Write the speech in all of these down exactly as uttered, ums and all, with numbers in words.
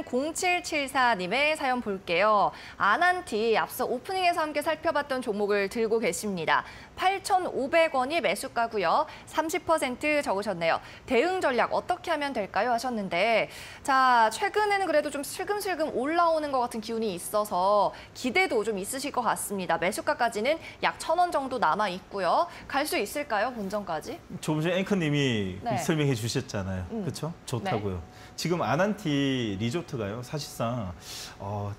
공칠칠사님의 사연 볼게요. 아난티 앞서 오프닝에서 함께 살펴봤던 종목을 들고 계십니다. 팔천오백 원이 매수가고요. 삼십 퍼센트 적으셨네요. 대응 전략 어떻게 하면 될까요? 하셨는데 자 최근에는 그래도 좀 슬금슬금 올라오는 것 같은 기운이 있어서 기대도 좀 있으실 것 같습니다. 매수가까지는 약 천 원 정도 남아 있고요. 갈 수 있을까요? 본전까지? 조금 전에 앵커님이 네. 설명해 주셨잖아요. 음. 그렇죠? 좋다고요. 네. 지금 아난티 리조트가요. 사실상 어,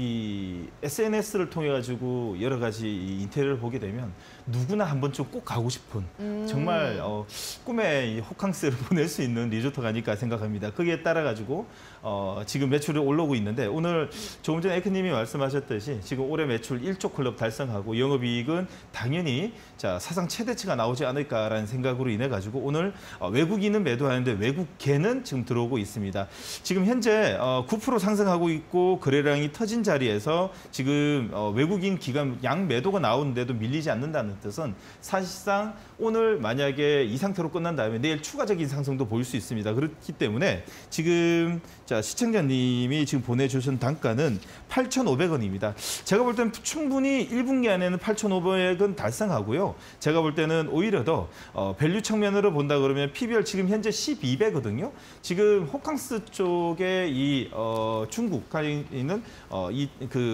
이 에스엔에스를 통해 가지고 여러 가지 인테리어를 보게 되면 누구나 한 번쯤 꼭 가고 싶은 음. 정말 어, 꿈의 이 호캉스를 보낼 수 있는 리조트가 아닐까 생각합니다. 거기에 따라 가지고 어, 지금 매출이 올라오고 있는데 오늘 조금 전에 앵커님이 말씀하셨듯이 지금 올해 매출 일조 클럽 달성하고 영업이익은 당연히 자 사상 최대치가 나오지 않을까라는 생각으로 인해 가지고 오늘 어, 외국인은 매도하는데 외국계는 지금 들어오고 있습니다. 지금 현재 어, 구 퍼센트 상승하고 있고 거래량이 터진 자리에서 지금 어, 외국인 기관 양 매도가 나오는데도 밀리지 않는다는 뜻은 사실상 오늘 만약에 이 상태로 끝난 다음에 내일 추가적인 상승도 보일 수 있습니다. 그렇기 때문에 지금 자 시청자님이 지금 보내주신 단가는 팔천오백 원입니다. 제가 볼 때는 충분히 일 분기 안에는 팔천오백 원 달성하고요. 제가 볼 때는 오히려 더 어, 밸류 측면으로 본다 그러면 피비알 지금 현재 십이 배거든요. 지금 호캉스 쪽에 이 어, 중국에 있는 어, 이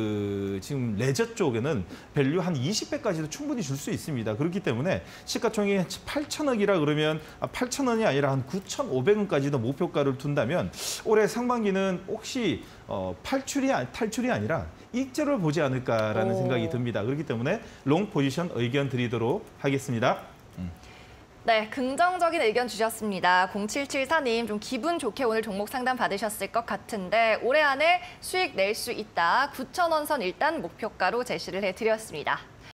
그 지금 레저 쪽에는 밸류 한 이십 배까지도 충분히 줄 수 있습니다. 그렇기 때문에 시가총액이 팔천억이라 그러면 팔천 원이 아니라 한 구천오백 원까지도 목표가를 둔다면 올해 상반기는 혹시 어, 탈출이, 탈출이 아니라 익절을 보지 않을까라는 오. 생각이 듭니다. 그렇기 때문에 롱 포지션 의견 드리도록 하겠습니다. 음. 네, 긍정적인 의견 주셨습니다. 공칠칠사님 좀 기분 좋게 오늘 종목 상담 받으셨을 것 같은데 올해 안에 수익 낼 수 있다. 구천 원 선 일단 목표가로 제시를 해드렸습니다.